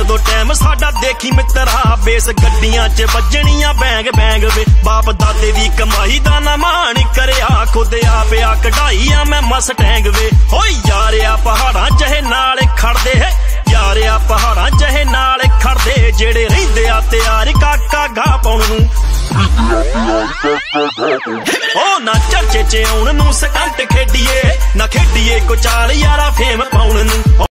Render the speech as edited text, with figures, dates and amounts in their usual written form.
जदों टाइम साडा देखी मित्रा बेस गड्डियां च वजणियां बैंग बैंग वे बाप दादे दी कमाई दा ना मान करया खुद आपया कढाईया मैं मसटैंग वे हो यारिया पहाड़ां जहे नाल खड़दे है यारिया पहाड़ां जहे नाल खड़दे जेड़े रहिंदे आ तैयार काका गा पाउण नूं ओ ना चर्चे च आउण नूं स्टंट खेडीए ना खेडीए को चाल यारा फेम पाउण नूं।